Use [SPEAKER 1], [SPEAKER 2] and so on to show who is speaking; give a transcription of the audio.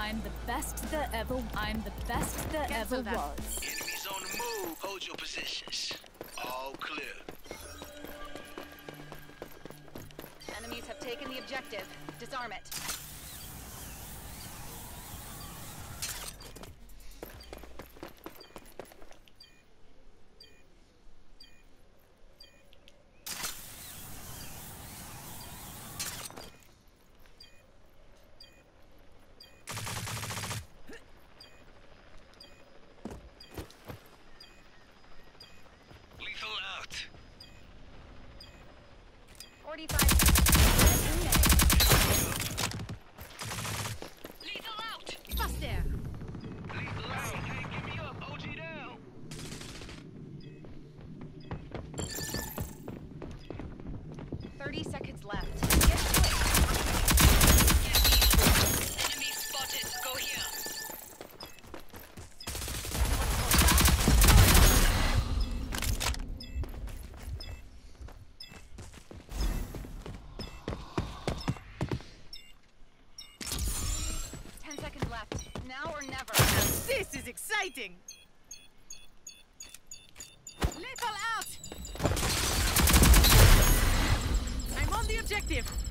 [SPEAKER 1] I'm the best there ever was.
[SPEAKER 2] Enemies on the move. Hold your positions. All clear.
[SPEAKER 3] Enemies have taken the objective. Disarm it.
[SPEAKER 2] Lethal out.
[SPEAKER 3] 45. Lethal out! Bust there!
[SPEAKER 2] Lethal out. Hey, give me up. OG down.
[SPEAKER 3] Seconds left. Get quick!
[SPEAKER 4] Enemy spotted. Go here.
[SPEAKER 3] Seconds left. Now or never.
[SPEAKER 5] This is exciting! Lethal out! I'm on the objective!